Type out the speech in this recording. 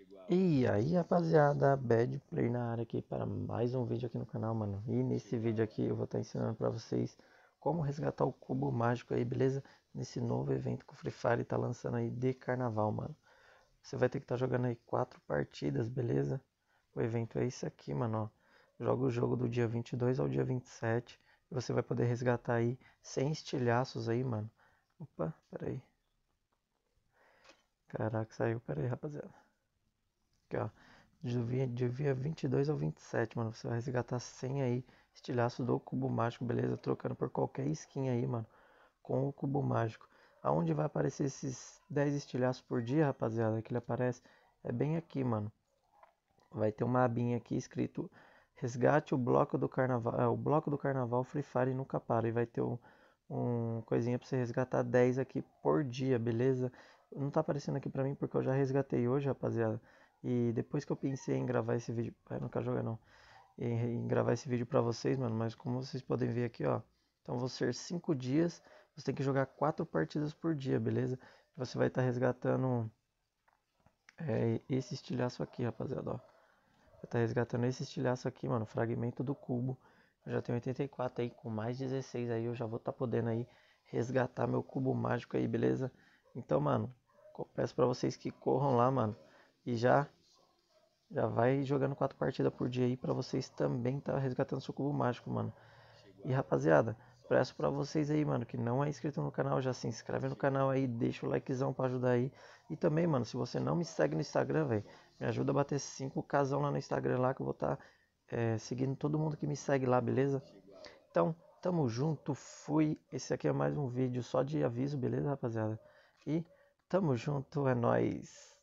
E aí, rapaziada, Bad Play na área aqui para mais um vídeo aqui no canal, mano. E nesse vídeo aqui eu vou estar ensinando para vocês como resgatar o cubo mágico aí, beleza? Nesse novo evento que o Free Fire tá lançando aí de carnaval, mano. Você vai ter que estar jogando aí 4 partidas, beleza? O evento é esse aqui, mano, ó. Joga o jogo do dia 22 ao dia 27 e você vai poder resgatar aí 100 estilhaços aí, mano. Opa, pera aí. Caraca, saiu, pera aí, rapaziada. Aqui, ó. Do dia 22 ao 27, mano. Você vai resgatar 100 aí, estilhaço do cubo mágico, beleza? Trocando por qualquer skin aí, mano. Com o cubo mágico. Aonde vai aparecer esses 10 estilhaços por dia, rapaziada? Que ele aparece. É bem aqui, mano. Vai ter uma abinha aqui escrito Resgate o bloco do carnaval. O bloco do carnaval Free Fire nunca para. E vai ter um coisinha pra você resgatar 10 aqui por dia, beleza? Não tá aparecendo aqui pra mim porque eu já resgatei hoje, rapaziada. E depois que eu pensei em gravar esse vídeo. Não quero jogar não. Em gravar esse vídeo pra vocês, mano. Mas como vocês podem ver aqui, ó. Então vão ser 5 dias. Você tem que jogar 4 partidas por dia, beleza? Você vai estar resgatando esse estilhaço aqui, rapaziada, ó. Vai estar resgatando esse estilhaço aqui, mano. Fragmento do cubo. Eu já tenho 84 aí, com mais 16 aí. Eu já vou estar podendo aí resgatar meu cubo mágico aí, beleza? Então, mano, peço pra vocês que corram lá, mano. E já vai jogando 4 partidas por dia aí pra vocês também tá resgatando seu cubo mágico, mano. E rapaziada, peço pra vocês aí, mano, que não é inscrito no canal, já se inscreve no canal aí, deixa o likezão pra ajudar aí. E também, mano, se você não me segue no Instagram, velho, me ajuda a bater 5Kzão lá no Instagram lá, que eu vou estar seguindo todo mundo que me segue lá, beleza? Então, tamo junto, fui. Esse aqui é mais um vídeo só de aviso, beleza, rapaziada? E tamo junto, é nóis.